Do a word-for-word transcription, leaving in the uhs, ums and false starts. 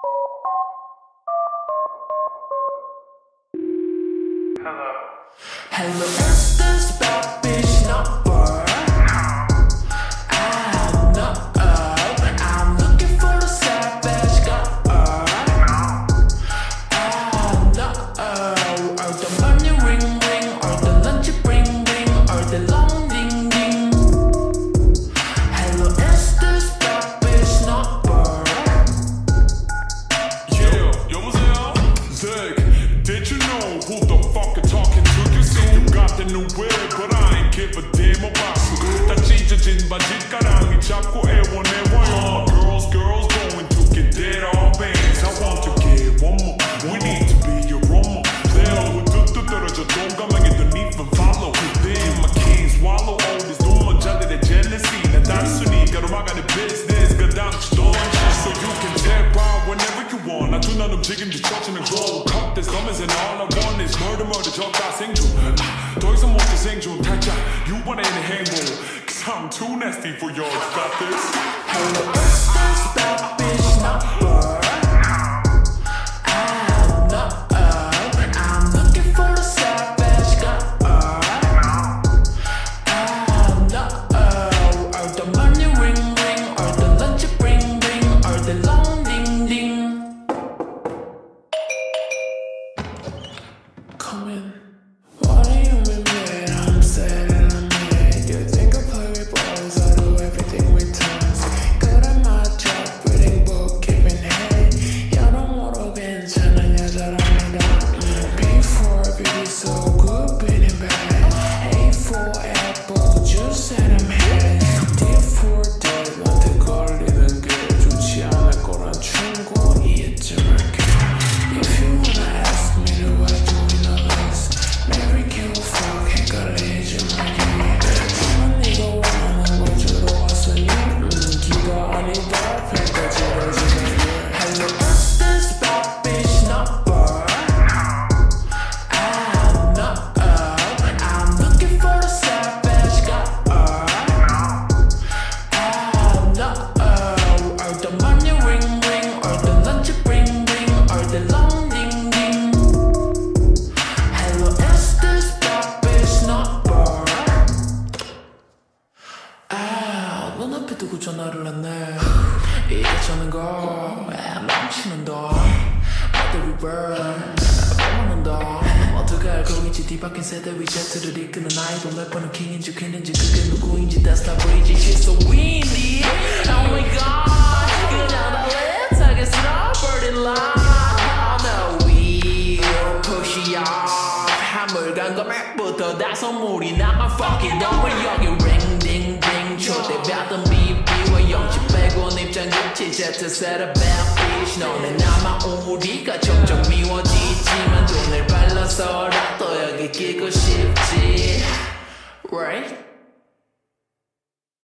Hello, is this bad bitch number? I'm not up. I'm looking for the savage girl. I'm not up. Or the money ring ring, or the lunch bring bring, or the long ding ding. Hello, is this bad bitch number? Yeah, 여보세요? Zach, did you know who the fuck you're talking to? You say you got the new whip, but I ain't give a damn about you. 다 찢어진 바지가랑이 자꾸 애원애워요. My girls, girls going to get dead all bands. I want to get one more. We need to be your one more. 내 얼굴 뚝뚝 떨어져 동감하게 don't even follow. Then my king swallow all these 눈먼자들의 jealousy. 난 단순히 가로막아내 business 가당치도 않지. So you can tap out whenever you want. 나 둔한 움직임도 쳐지는 glow. Cut this comments and all I want is murder murder 적다 생존. 더 이상 못해 생존 탈자. You want any 행복. Cause I'm too nasty for yours. Got this? Hello, is this bad bitch number? I'm not up. I'm looking for the savage girl. I'm not up. Or the money ring ring, or the lunch bring bring, or the long ding ding. Come in. What do you mean that I'm sad and I'm mad? You think I play with boys, I do everything with tongues. Good at my job, reading book, keeping head. You don't wanna 괜찮아 여자랍니다. B for beauty, so good, being bad. A for apple, juice and I'm head. D for dead, 나한테 걸리는 게 좋지 않을 거란 충분히 잊지 말게. If you wanna ask me, do I do it all this? Marry, kill, fuck, 헷갈리지 말게. 나만 네가 원하는 걸 주러 왔으니 음, 기가 아니다, 배까지 이러지 말게. Hello, is this bad bitch number? I'm not up. I'm looking for the savage girl. I'm not up. Or the money ring ring, or the lunch bring bring, or the long ding ding. Hello, is this bad bitch number? 아, 눈앞에 두고 전화를 했네. 이게 저는 거 멈추는 더 What reverb 뻔한 더 어떻게 알고 있지 뒤바뀐 세대 위 제트를 이끄는 아이돌 래퍼는 킹인지 퀸인지 그게 누구인지 that's not 보이지 She's so windy Oh my god 그냥 달래 타겟으로 burning line On the wheel push it off 한물간 거맥부터 다 선물이 나 I'm fucking done 여기 ring ding ding 초대받은 비비와 영치 빼고 입장 급치 제트 set a bad bitch 너는 아마 우리가 점점 미워지지만 돈을 발라서라도 여기 끼고 싶지 Right?